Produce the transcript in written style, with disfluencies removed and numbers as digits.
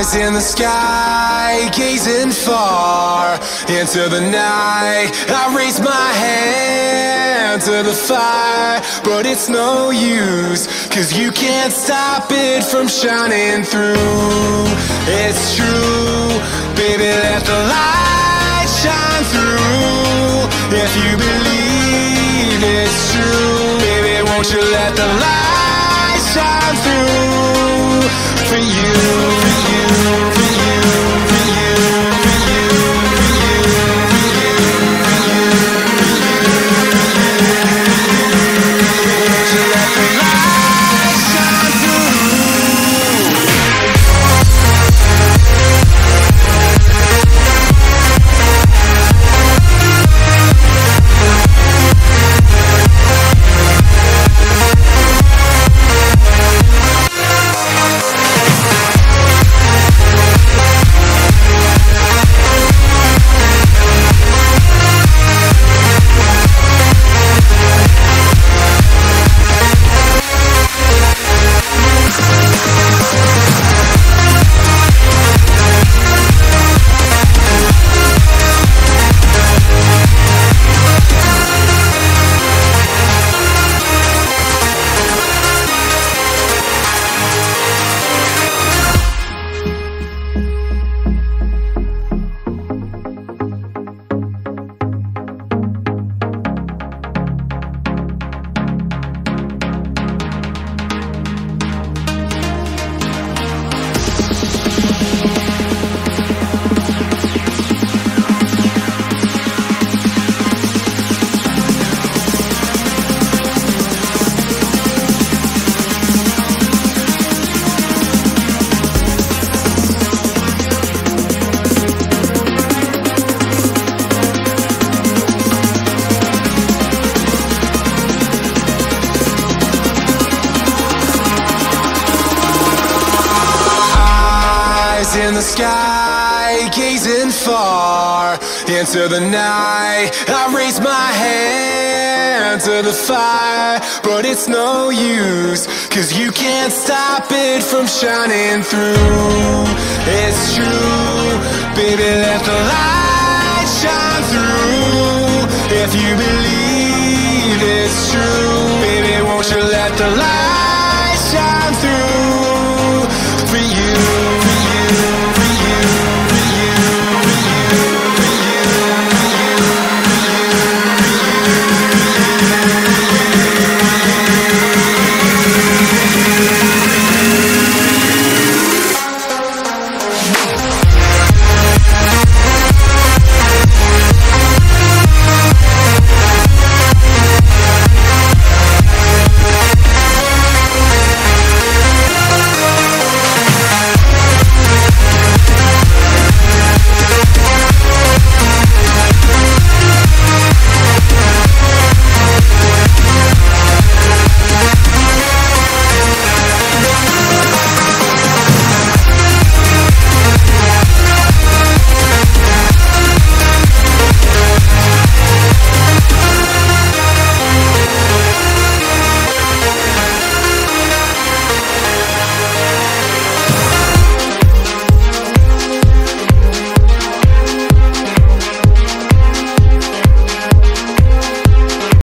in the sky, gazing far into the night. I raise my hand to the fire, but it's no use, 'cause you can't stop it from shining through. It's true, baby, let the light shine through. If you believe it's true, baby, won't you let the light shine through for you, for you, for you, for you, for you, for you, for you, for you, won't you let the light shine through? In the sky, gazing far into the night. I raise my hand to the fire, but it's no use, 'cause you can't stop it from shining through. It's true, baby, let the light shine through. If you believe